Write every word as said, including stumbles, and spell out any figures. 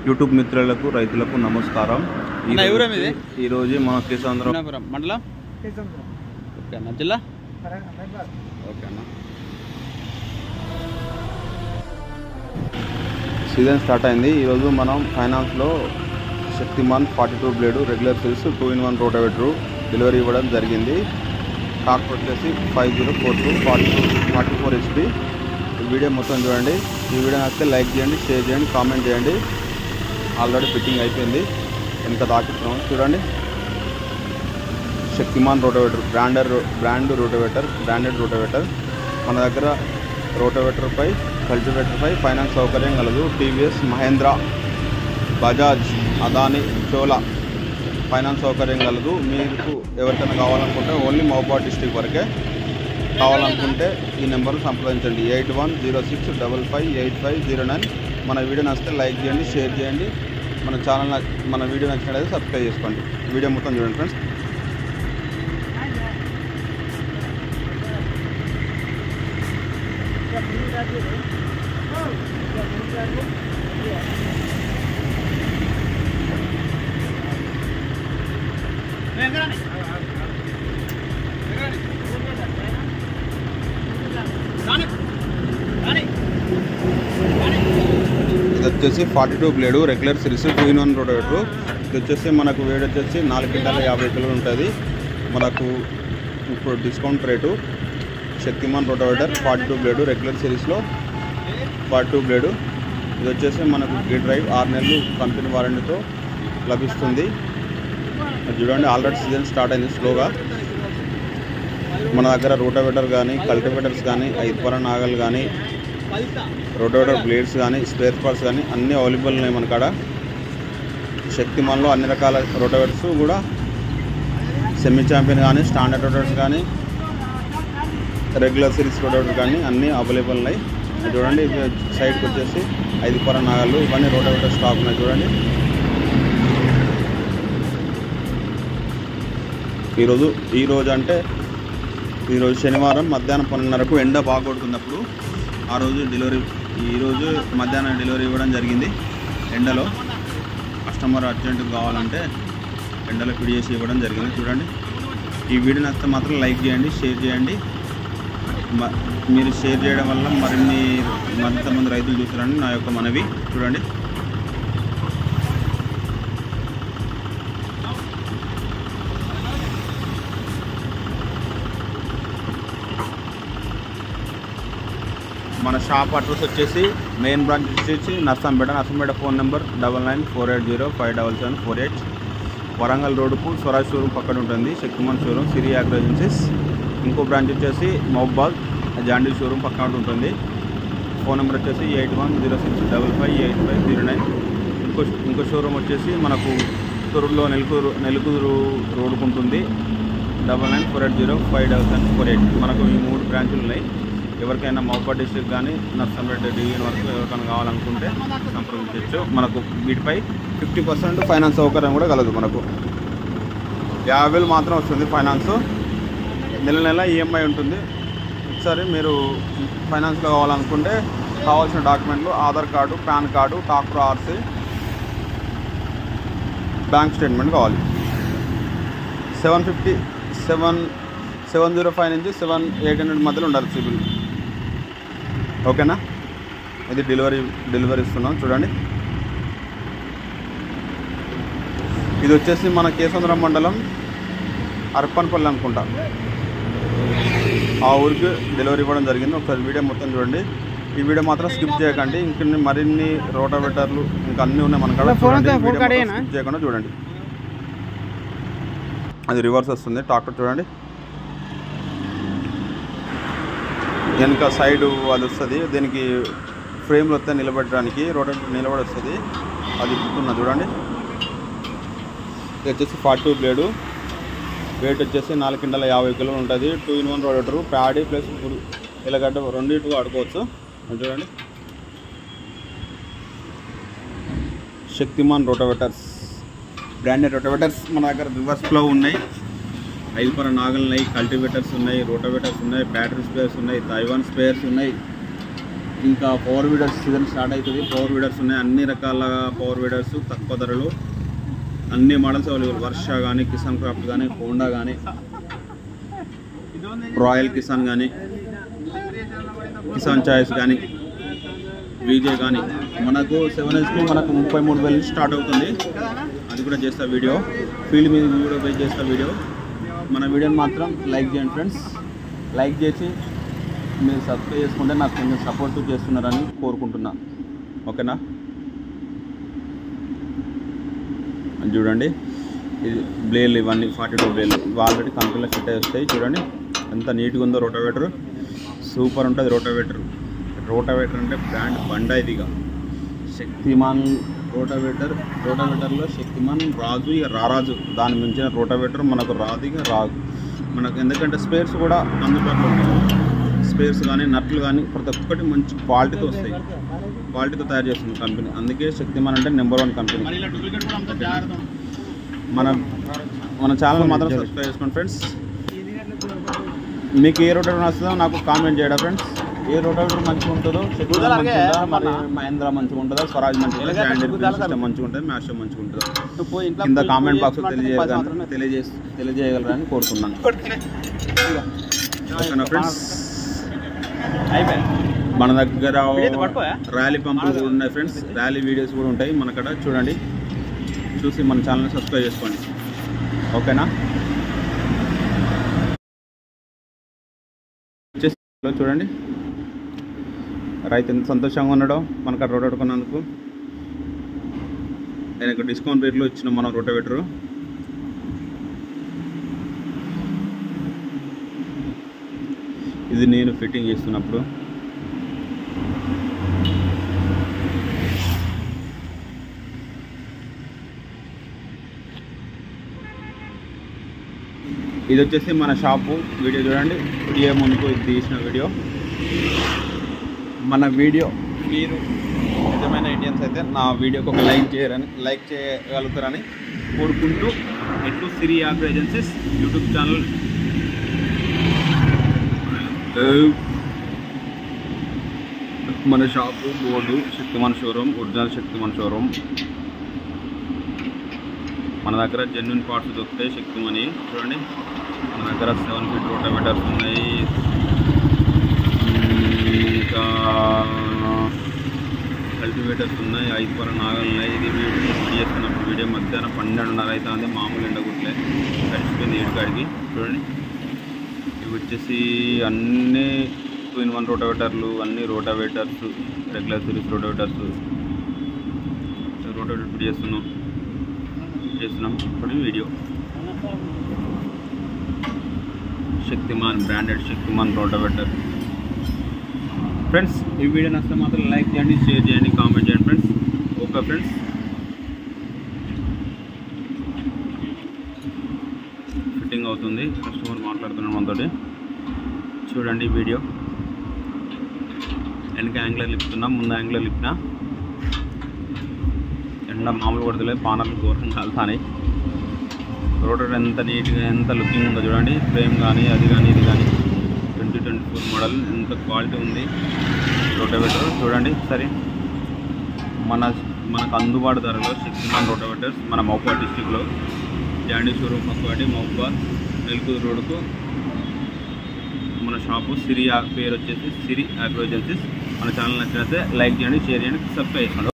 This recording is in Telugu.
యూట్యూబ్ మిత్రులకు రైతులకు నమస్కారం. ఈ రోజు మన కేశవంతరం మండలం ఓకే అన్న, జిల్లా ఓకే అన్న. సీజన్ స్టార్ట్ అయింది. ఈరోజు మనం ఫైనాన్స్లో Shaktiman forty two blade regular series two in one rotavator delivery ఇవ్వడం జరిగింది. కాక్ వచ్చేసి five zero four two forty two forty four HP. ఈ వీడియో మొత్తం చూడండి. ఈ వీడియో నచ్చితే లైక్ చేయండి, షేర్ చేయండి, కామెంట్ చేయండి. ఆల్రెడీ ఫిట్టింగ్ అయిపోయింది. వెనక దాకిస్తున్నాం చూడండి. శక్తిమాన్ రోటావేటర్ బ్రాండర్ బ్రాండ్ రోటావేటర్ బ్రాండెడ్ రోటావేటర్. మన దగ్గర రోటావేటర్పై కల్టివేటర్పై ఫైనాన్స్ సౌకర్యం కలదు. టీవీఎస్, మహేంద్ర, బజాజ్, అదాని, చోలా ఫైనాన్స్ సౌకర్యం కలదు. మీకు ఎవరికైనా కావాలనుకుంటే ఓన్లీ మహబూబాబాద్ డిస్ట్రిక్ట్ వరకే కావాలనుకుంటే ఈ నెంబర్ను సంప్రదించండి. Eight one zero six double five eight five zero nine. మన వీడియో నచ్చితే లైక్ చేయండి, షేర్ చేయండి. మన ఛానల్ మన వీడియో నచ్చినట్లయితే సబ్స్క్రైబ్ చేసుకోండి. వీడియో మొత్తం చూడండి ఫ్రెండ్స్. ఇది వచ్చేసి forty two blade regular series two in one rotavator. ఇది వచ్చేసి మనకు వేడి వచ్చేసి నాలుగు కింటాల యాభై కిలోలు ఉంటుంది. మనకు ఇప్పుడు discount rate Shaktiman rotavator forty two blade regular సిరీస్లో ఫార్టీ టూ బ్లేడు. ఇది వచ్చేసి మనకు గీ డ్రైవ్ ఆరు నెలలు కంపెనీ వారంటీతో లభిస్తుంది. చూడండి, ఆల్రెడీ సీజన్ స్టార్ట్ అయింది స్లోగా. మన దగ్గర రోటావేటర్ కానీ కల్టివేటర్స్ కానీ ఐదు పర నాగలు కానీ రోటావేటర్ బ్లేడ్స్ కానీ స్పేర్ పార్ట్స్ కానీ అన్నీ అవైలబుల్ ఉన్నాయి మన కాడ. శక్తిమాన్లో అన్ని రకాల రోటావేటర్స్ కూడా సెమీ ఛాంపియన్ కానీ స్టాండర్డ్ రోటావేటర్స్ కానీ రెగ్యులర్ సిరీస్ రోటావేటర్ కానీ అన్నీ అవైలబుల్ ఉన్నాయి. చూడండి, సైడ్కి వచ్చేసి ఐదు పర నాగలు ఇవన్నీ రోటావేటర్ స్టాక్ ఉన్నాయి. చూడండి, ఈరోజు ఈరోజు అంటే ఈరోజు శనివారం మధ్యాహ్నం పన్నెండున్నరకు ఎండ బాగా కొడుతున్నప్పుడు ఆ రోజు డెలివరీ ఈరోజు మధ్యాహ్నం డెలివరీ ఇవ్వడం జరిగింది. ఎండలో కస్టమర్ అర్జెంటుగా కావాలంటే ఎండలో ఫిడ్ చేసి ఇవ్వడం జరిగింది. చూడండి, ఈ వీడియో నచ్చితే మాత్రం లైక్ చేయండి, షేర్ చేయండి. మీరు షేర్ చేయడం వల్ల మరిన్ని మరింతమంది రైతులు చూస్తారని నా యొక్క మనవి. చూడండి, మన షాప్ అడ్రస్ వచ్చేసి మెయిన్ బ్రాంచ్ వచ్చేసి Narsampet. Narsampet phone number double nine four eight zero five double seven four eight. Warangal రోడ్డుకు స్వరాజ్ షోరూమ్ పక్కన ఉంటుంది Shaktiman showroom, Siri agro agencies. ఇంకో బ్రాంచ్ వచ్చేసి మహబూబాబాద్ జాండీ షోరూమ్ పక్కన ఉంటుంది. ఫోన్ నెంబర్ వచ్చేసి eight one zero six double five eight five zero nine. ఇంకో ఇంకో షోరూమ్ వచ్చేసి మనకు తొర్రూరులో నెలకూరు నెలకూరు రోడ్డుకు ఉంటుంది. Double nine four eight zero five double seven four eight. మనకు ఈ మూడు బ్రాంచులు ఉన్నాయి. ఎవరికైనా మహబూబాబాద్ డిస్ట్రిక్ట్ కానీ నర్సంపేట డివిజన్ వరకు ఎవరికైనా కావాలనుకుంటే సంప్రదించవచ్చు. మనకు వీటిపై ఫిఫ్టీ పర్సెంట్ ఫైనాన్స్ సౌకర్యం కూడా కలదు. మనకు యాభై వేలు మాత్రం వస్తుంది ఫైనాన్స్. నెల నెల ఈఎంఐ ఉంటుంది. ఒకసారి మీరు ఫైనాన్స్లో కావాలనుకుంటే కావాల్సిన డాక్యుమెంట్లు Aadhaar card, PAN card, tractor RC, bank statement కావాలి. Seven fifty seven seven zero five నుంచి సెవెన్ ఎయిట్ హండ్రెడ్ మధ్యలో ఉండాలి సిబిల్. ఓకేనా? ఇది డెలివరీ డెలివరీ ఇస్తున్నాం. చూడండి, ఇది వచ్చేసి మన కేశవంతరం మండలం అర్పన్పల్లి అనుకుంటా, ఆ ఊరికి డెలివరీ ఇవ్వడం జరిగింది. ఒకసారి వీడియో మొత్తం చూడండి. ఈ వీడియో మాత్రం స్కిప్ చేయకండి. ఇంక మరిన్ని రోటావేటర్లు ఇంకా అన్నీ ఉన్నాయి మన కాడ. స్కిప్ చేయకుండా చూడండి. అది రివర్స్ వస్తుంది ట్రాక్టర్. చూడండి, వెనక సైడు అది వస్తుంది. దీనికి ఫ్రేమ్లు వస్తే నిలబెట్టడానికి రోటావేటర్ నిలబడి వస్తుంది. అది ఇప్పుతున్నా చూడండి. ఇది వచ్చేసి ఫార్టీ టూ బ్లేడు. వెయిట్ వచ్చేసి నాలుగు కింటాల యాభై కిలోలు ఉంటుంది. Two in one rotavator paddy plus ఇలాగడ్డ రెండింటిగా ఆడుకోవచ్చు. చూడండి, శక్తిమాన్ రోటావేటర్స్ బ్రాండెడ్ రోటావేటర్స్ మన దగ్గర రివర్స్ ఫ్లో ఉన్నాయి. ఐదు పర నాగలు ఉన్నాయి, కల్టివేటర్స్ ఉన్నాయి, రోటావేటర్స్ ఉన్నాయి, బ్యాటరీ స్పేర్స్ ఉన్నాయి, తైవాన్ స్పేర్స్ ఉన్నాయి. ఇంకా పవర్ వీడర్స్ సీజన్ స్టార్ట్ అవుతుంది. పవర్ వీడర్స్ ఉన్నాయి, అన్ని రకాల పవర్ వీడర్స్ తక్కువ ధరలు, అన్ని మోడల్స్ అవైలబుల్. వర్ష కానీ, కిసాన్ క్రాఫ్ట్ కానీ, హోండా కానీ, రాయల్ కిసాన్ కానీ, కిసాన్ చాయిస్ కానీ, విజే కానీ మనకు సెవెన్ హెచ్పి మనకు ముప్పై మూడు వేలు స్టార్ట్ అవుతుంది. అది కూడా చేస్తా వీడియో, ఫీల్డ్ మీద కూడా పోయి చేస్తా వీడియో. మన వీడియోని మాత్రం లైక్ చేయండి ఫ్రెండ్స్. లైక్ చేసి మీరు సబ్స్క్రైబ్ చేసుకుంటే నాకు కొంచెం సపోర్ట్ చేస్తున్నారని కోరుకుంటున్నా. ఓకేనా? చూడండి ఇది బ్లేడ్లు, ఇవన్నీ ఫార్టీ టూ బ్లేడ్లు ఆల్రెడీ కంపెనీలో ఫిట్ అయి వస్తాయి. చూడండి ఎంత నీట్గా ఉందో. రోటావేటర్ సూపర్ ఉంటుంది. రోటావేటర్ రోటావేటర్ అంటే బ్రాండ్ బండ ఇదిగా. శక్తిమాన్ రోటావేటర్, రోటావేటర్లో శక్తిమాన్ రాజు, ఇక రారాజు. దాని మించిన రోటావేటర్ మనకు రాదు, ఇక రాదు మనకు. ఎందుకంటే స్పేర్స్ కూడా అందుబాటులో ఉంటాయి. స్పేర్స్ కానీ, నట్లు కానీ ప్రతి ఒక్కటి మంచి క్వాలిటీతో వస్తాయి. క్వాలిటీతో తయారు చేస్తుంది కంపెనీ. అందుకే శక్తిమాన్ అంటే నెంబర్ వన్ కంపెనీ. మన మన ఛానల్ మాత్రం సబ్స్క్రైబ్ చేసుకోండి ఫ్రెండ్స్. మీకు ఏ రోటావేటర్ వస్తుందో నాకు కామెంట్ చేయడం ఫ్రెండ్స్. ఏ రోటావేటర్ మంచిగా ఉంటుందో, శక్తిమాన్ మంచిగా ఉంటుందా, మరి మహేంద్ర మంచిగా ఉంటుందా, స్వరాజ్ మంచిగా ఉంటుందా, స్టాండర్డ్ మంచిగా ఉంటుంది, మ్యాషో మంచిగా ఉంటుందా కింద కామెంట్ బాక్స్లో తెలియజేయగల తెలియజే తెలియజేయగలరని కోరుతున్నాను. ఓకేనా ఫ్రెండ్స్? మన దగ్గర ర్యాలీ పంపులు కూడా ఉన్నాయి ఫ్రెండ్స్. ర్యాలీ వీడియోస్ కూడా ఉంటాయి మన కాడ. చూడండి, చూసి మన ఛానల్ని సబ్స్క్రైబ్ చేసుకోండి. ఓకేనా? చూడండి రైతు ఎంత సంతోషంగా ఉన్నాడో మనకు ఆ రోటావేటర్ కొన్నందుకు. ఆయనకు డిస్కౌంట్ రేట్లో ఇచ్చిన మనం రోటావేటరు. ఇది నేను ఫిట్టింగ్ చేస్తున్నప్పుడు ఇది వచ్చేసి మన షాపు వీడియో. చూడండి వీడియో ముందుకు ఇది తీసిన వీడియో. మన వీడియో మీరు నిజమైన ఇండియన్స్ అయితే నా వీడియోకి ఒక లైక్ చేయరని లైక్ చేయగలుగుతారని కోరుకుంటూ, ఎట్లు Siri agro agencies YouTube channel మన shop board Shaktiman showroom, original Shaktiman showroom. మన దగ్గర జెన్యున్ పార్ట్స్ దొరుకుతాయి శక్తిమాని. చూడండి మన దగ్గర సెవెన్ ఫీట్ రోటావేటర్స్ ఉన్నాయి, ఇంకా కల్టివేటర్స్ ఉన్నాయి, ఐదు పర నాగలు ఉన్నాయి. ఇది వీడియో చేస్తున్నప్పుడు వీడియో మధ్యాహ్నం పన్నెండున్నర అయితే ఉంది. మామూలు ఎండగుట్లే కలిసిపోయింది ఏడుకాడికి. చూడండి ఇవి వచ్చేసి అన్నీ టూ ఇన్ వన్ రోటావేటర్లు, అన్ని rotavators, regular series rotavators. Rotavator ఇప్పుడు చేస్తున్నాం చేస్తున్నాం ఇప్పుడు video. Shaktiman branded Shaktiman rotavator friends. ఈ వీడియో నచ్చితే మాత్రం లైక్ చేయండి, షేర్ చేయండి, కామెంట్ చేయండి ఫ్రెండ్స్. ఓకే ఫ్రెండ్స్, ఫిట్టింగ్ అవుతుంది. కస్టమర్ మాట్లాడుతున్నాను మనతోటి. చూడండి వీడియో. వెనక యాంగ్లర్ లిప్తున్నాం, ముందు యాంగ్లర్ లిప్పినా. ఎండ మామూలు కొడతలేదు, పానర్లు ఘోరంగా కాలుతాయి. రోటర్ ఎంత నీట్గా ఎంత లుకింగ్ ఉందో చూడండి. ఫ్రేమ్ కానీ అది కానీ ఇది కానీ ట్వంటీ ట్వంటీ ఫోర్ మోడల్ ఎంత క్వాలిటీ ఉంది రోటావేటర్. చూడండి సరే. మన మనకు అందుబాటు ధరలో శక్తిమాన్ రోటావేటర్స్ మన మహబూబాబాద్ డిస్టిక్లో జాండీ షోరూమ్ పక్కవాటి మహబూబాబాద్ నెల్కూరు రోడ్డుకు మన షాపు. సిరి పేరు వచ్చేసి సిరి ఆగ్రో ఏజెన్సీస్. మన ఛానల్ నచ్చినట్లయితే లైక్ చేయండి, షేర్ చేయండి, సబ్స్క్రైబ్ చేసుకోండి.